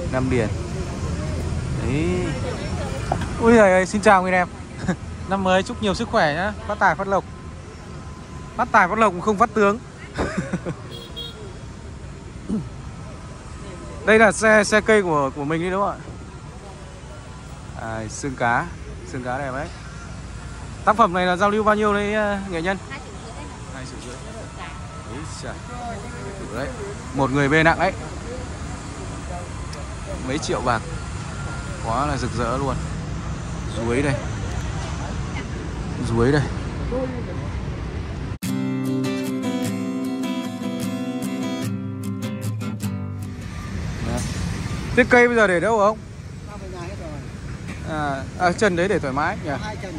Nam Điền. Đấy. Ui giời ơi, xin chào người đẹp. Năm mới chúc nhiều sức khỏe nhá, phát tài phát lộc. Phát tài phát lộc cũng không phát tướng. Đây là xe cây của mình đấy đúng không ạ? Xương cá đẹp đấy. Tác phẩm này là giao lưu bao nhiêu đấy nghệ nhân? 2,5 triệu. Đấy, một người bê nặng đấy. Mấy triệu bạc. Quá là rực rỡ luôn. Ruối đây. Ruối đây. Thế cây bây giờ để đâu không? Chân đấy để thoải mái nhỉ?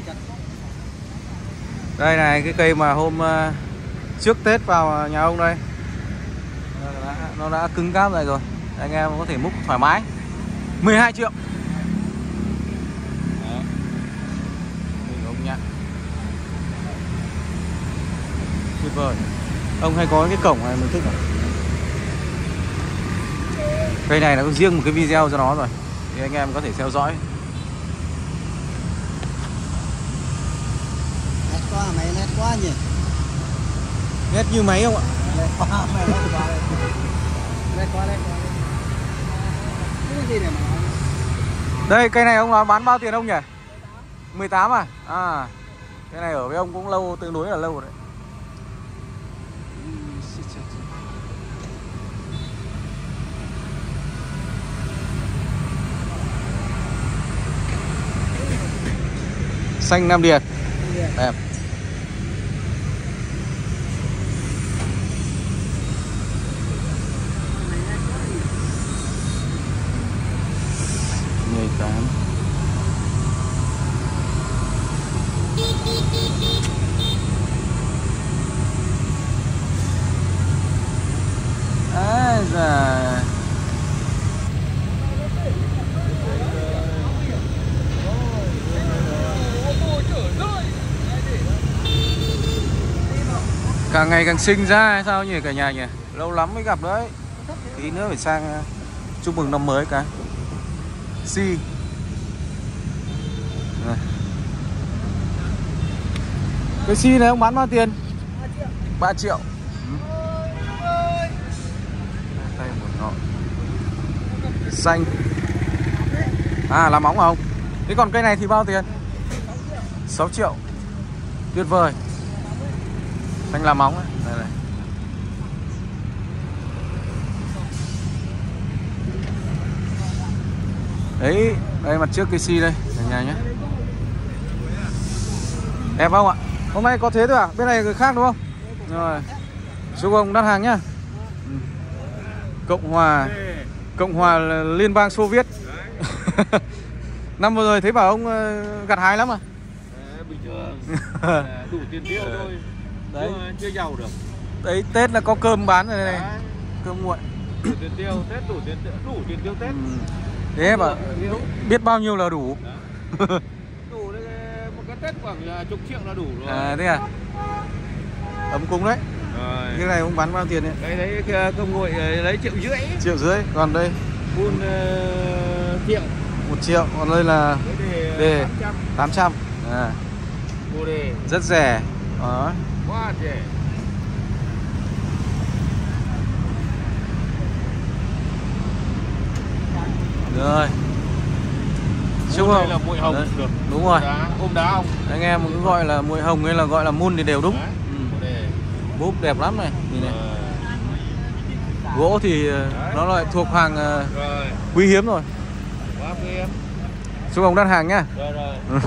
Đây này, cái cây mà hôm trước Tết vào nhà ông đây. Nó đã cứng cáp lại rồi. Anh em có thể múc thoải mái. 12 triệu. Đó. Ông nhá. Tuyệt vời. Ông hay có cái cổng này mình thích à? Cây này nó có riêng một cái video cho nó rồi, thì anh em có thể theo dõi. Nét quá mày, nét quá nhỉ. Nét như máy không ạ? Nét quá mày, nét quá. Nét quá. Cái gì này mà. Đây, cây này ông nói bán bao tiền ông nhỉ? 18 à? À, cái này ở với ông cũng lâu, tương đối là lâu rồi đấy. Xanh Nam Điền. Đẹp. Càng ngày càng xinh ra hay sao nhỉ cả nhà nhỉ? Lâu lắm mới gặp đấy. Tí nữa phải sang chúc mừng năm mới cái. Cái xi này ông bán bao tiền? 3 triệu. Đây một ngọn xanh. À, làm móng không? Thế còn cây này thì bao tiền? 6 triệu. Tuyệt vời. Xanh làm móng ấy. Đây này. Đấy, đây mặt trước cây si đây, cả nhà nhé. Đẹp không ạ? Hôm nay có thế thôi à? Bên này người khác đúng không? Rồi. Chúc ông đắt hàng nhá. Cộng hòa Liên bang Xô Viết. Năm vừa rồi thấy bảo ông gặt hái lắm à? Bình thường. Đủ tiền tiêu thôi. Đấy, chưa giàu được. Đấy, Tết là có cơm bán rồi này. Cơm nguội. Đủ tiền tiêu, Tết đủ tiền tiêu Tết. Thế mà biết bao nhiêu là đủ. Đủ đấy, một cái Tết khoảng chục triệu là đủ rồi. À thế à? Ấm cúng đấy. Rồi. Cái này ông bán bao tiền đấy? Đấy cơm nguội lấy 1,5 triệu. 1,5 triệu. Còn đây Phun triệu. 1 triệu. Còn đây là đề 800. À. Bồ đề rất rẻ. Đó. Quá rẻ. Rồi. Chúc đây là muội hồng được. Đúng rồi. Ôm đá không? Anh em cứ gọi là muội hồng hay là gọi là mun thì đều đúng. Búp đẹp lắm này, nhìn này. Gỗ thì nó lại thuộc hàng quý hiếm rồi. Quá quý hiếm. Chúc ông đắt hàng nhá. Rồi.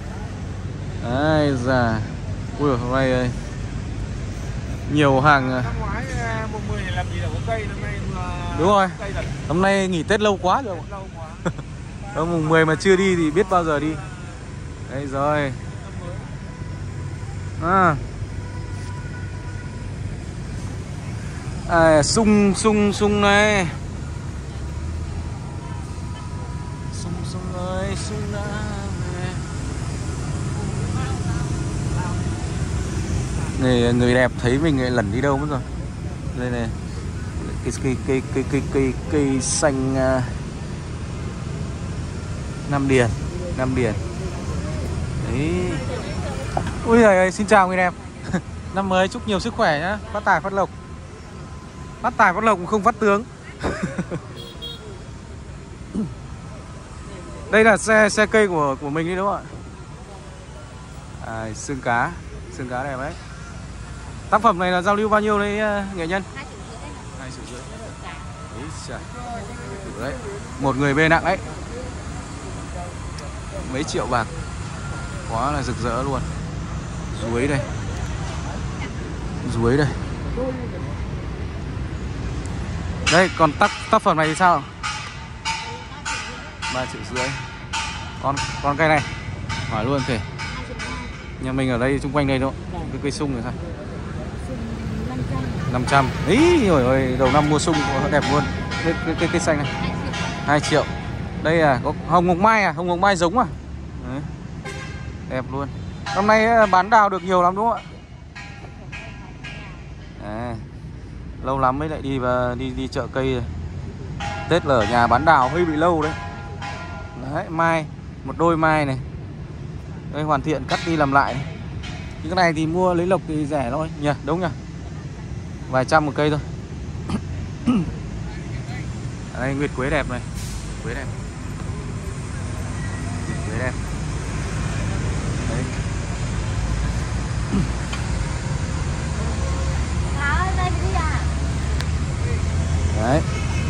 Ai da. Ui hôm nay nhiều hàng. Năm ngoái mùng 10 làm gì là có cây, năm nay đúng rồi. Cây thật. Hôm nay nghỉ Tết lâu quá rồi. Lâu quá. Ông mùng 10 mà chưa đi thì biết bao giờ đi. Đây rồi. Sung này. Sung ơi, sung đã. Người đẹp thấy mình lẩn đi đâu mất rồi. Đây này. Cây xanh Nam Điền. Đấy. Ui giời ơi, xin chào người đẹp. Năm mới chúc nhiều sức khỏe nhá, phát tài phát lộc. Phát tài phát lộc cũng không phát tướng. Đây là xe cây của mình đi đúng không ạ? Xương cá đẹp đấy. Tác phẩm này là giao lưu bao nhiêu đấy nghệ nhân? 2,5 triệu. Đấy, một người bê nặng đấy. Mấy triệu bạc. Quá là rực rỡ luôn. Ruối đây. Đây, còn tác phẩm này thì sao? 3,5 triệu. Còn cây này hỏi luôn kìa. Nhà mình ở đây xung quanh đây đâu? Cái cây sung rồi sao? 500. Ý rồi ơi, đầu năm mua sung đẹp luôn. Cây xanh này 2 triệu. Đây là có hồng ngọc mai à? Hồng ngọc mai giống à? Đấy. Đẹp luôn. Năm nay bán đào được nhiều lắm đúng không ạ? Lâu lắm mới lại đi chợ cây rồi. Tết là ở nhà bán đào hơi bị lâu đấy. Đấy, mai, một đôi mai này. Đây hoàn thiện cắt đi làm lại. Cái này thì mua lấy lộc thì rẻ thôi nhỉ, đúng nhỉ? Vài trăm một cây thôi. Đây nguyệt quế đẹp này. Quế đẹp. Đấy. Đấy.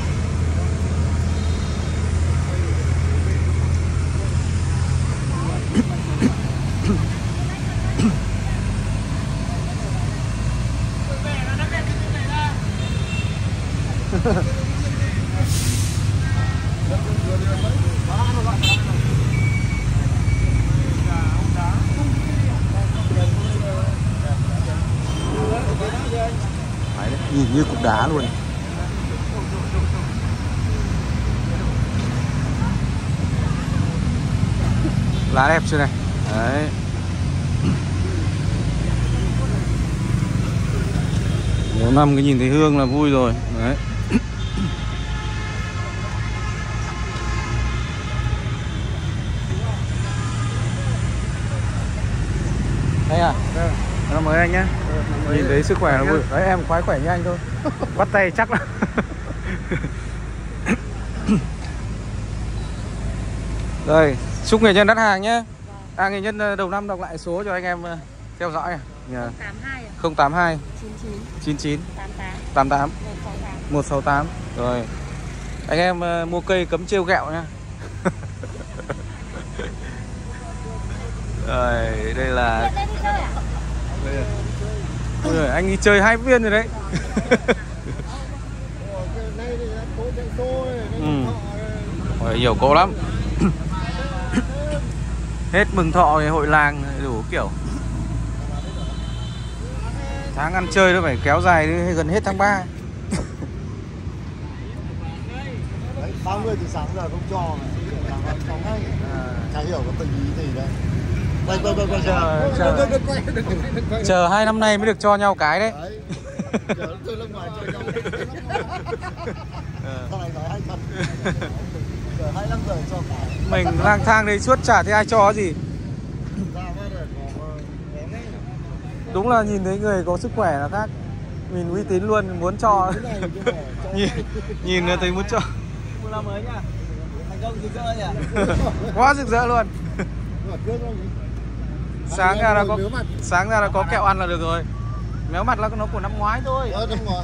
Nhìn như cục đá luôn. Lá đẹp chưa này. Đấy. Nếu năm cái nhìn thấy hương là vui rồi. Đấy. Đây à? Năm mới anh nhá. Nhìn thấy sức khỏe là vui. Đấy em khoái khỏe như anh thôi. Bắt tay chắc là. Rồi, chúc nghệ nhân đắt hàng nhé. Nghệ nhân đầu năm đọc lại số cho anh em theo dõi. 082 99 88 168. Rồi. Anh em mua cây cấm trêu ghẹo nhá. Rồi, đây là ôi giời, anh đi chơi 2 viên rồi đấy. Nhiều cô lắm. Hết mừng thọ thì hội làng đủ kiểu. Tháng ăn chơi nó phải kéo dài đến gần hết tháng 3. Đấy, bao người từ sáng giờ không cho ngay. Chả hiểu có tình ý gì đấy. Chờ 2 năm nay mới được cho nhau cái đấy. Chờ tôi lâm ngoài cho nhau. Sau này nói 2 phần. Chờ 25 giờ cho cái. Mình lang thang đấy suốt chả thấy ai cho gì. Đúng là nhìn thấy người có sức khỏe là khác. Mình uy tín luôn, muốn cho. Nhìn là thấy muốn cho. Mua năm mới nhá. Thành công rực rỡ nhỉ. Quá rực rỡ luôn. Sáng ra là có kẹo ăn là được rồi. Méo mặt là nó của năm ngoái thôi. Năm ngoái.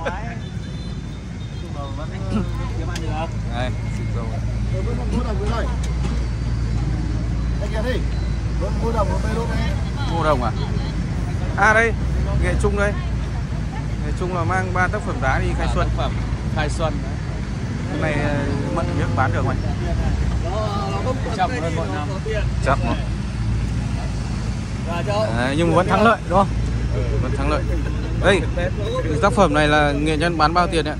Kiếm ăn được. Đây, xịt dầu. Mua đồng cái này. Đây kìa đi. Mua đồng một bê đốt này. Mua đồng à? Đây, nghệ Trung đây. Nghệ Trung là mang 3 tác phẩm đá đi khai xuân. Khai xuân. Hôm nay mận biết bán được không anh? Chậm hơn mọi năm. Chậm rồi. Nhưng mà vẫn thắng lợi đúng không? Vẫn thắng lợi. Đây, tác phẩm này là nghệ nhân bán bao tiền ạ?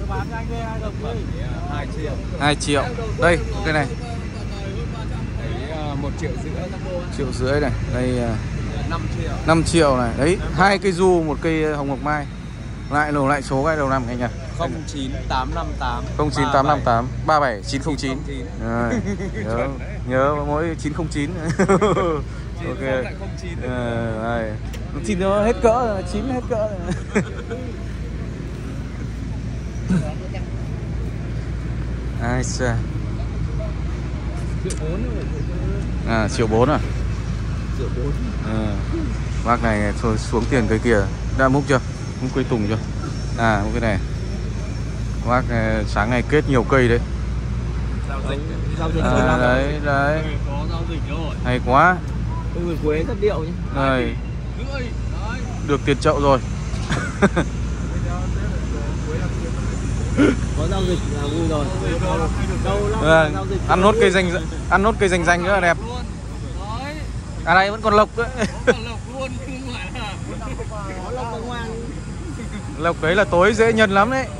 2 triệu. Đây, cái này 1,5 triệu. 1,5 triệu này. Đây 5 triệu. 5 triệu này. Đấy, 2 cây du, 1 cây hồng ngọc mai. lại số cái đầu năm anh nhỉ? 09858 09858 37909. Nhớ mỗi 909. Ok. Đây. Thì nó hết cỡ rồi, 9 hết cỡ rồi. Ai xa. À, triệu 4 à? Triệu 4. Bác này xuống tiền cái kia. Đã múc chưa? Múc cây tùng chưa? À, múc cái này. Bác sáng ngày kết nhiều cây đấy. Giao dịch đấy. có giao dịch rồi. Hay quá. Người Quế rất điệu nhé. Đây. Được tiền chậu rồi. Có giao dịch là vui rồi. Giao dịch ăn nốt cây danh nữa là đẹp. À đây vẫn còn lộc đấy. Lộc đấy là tối dễ nhân lắm đấy.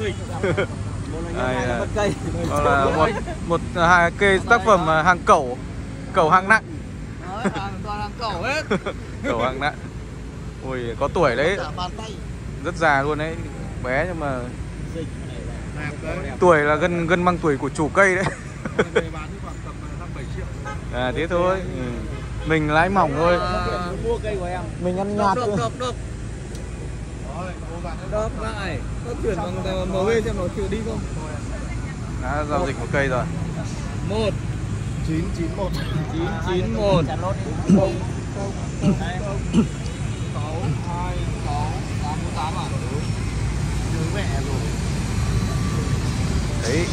Đây là một hai cây tác phẩm hàng cẩu hạng nặng. Toàn hàng cẩu hết. Cẩu hạng nặng. Ui, có tuổi đấy. Rất già luôn đấy. Bé nhưng mà tuổi là gần bằng tuổi của chủ cây đấy. À thế thôi. Mình lái mỏng thôi. Mua cây của em. Mình ăn nhạt. Được. Đớp lại. Có chuyển bằng MV xem nó chịu đi không? Đã giao dịch một cây rồi. 1 991 991 Đấy.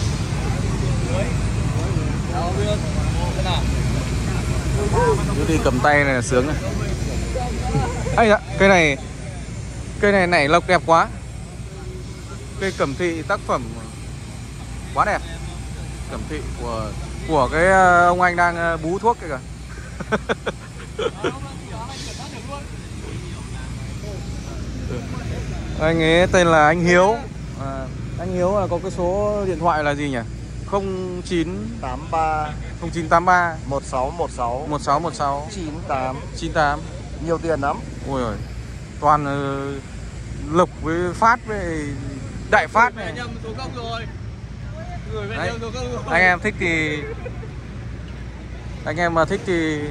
Cứ đi cầm tay này là sướng này. Ây dạ, cây này nảy lộc đẹp quá. Cây cẩm thị tác phẩm quá đẹp. Cẩm thị của cái ông anh đang bú thuốc kìa. Anh ấy tên là anh Hiếu. Anh Hiếu là có cái số điện thoại là gì nhỉ? 0983 1616 98. Nhiều tiền lắm. Ôi giời. Toàn lộc với phát với đại phát này. Đấy. Anh em thích thì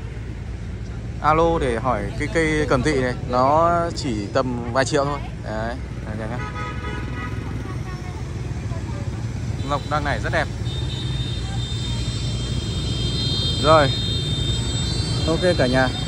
alo để hỏi cái cây cẩm thị này, nó chỉ tầm vài triệu thôi. Đấy, nhá. Lộc đang này rất đẹp. Rồi. Ok cả nhà.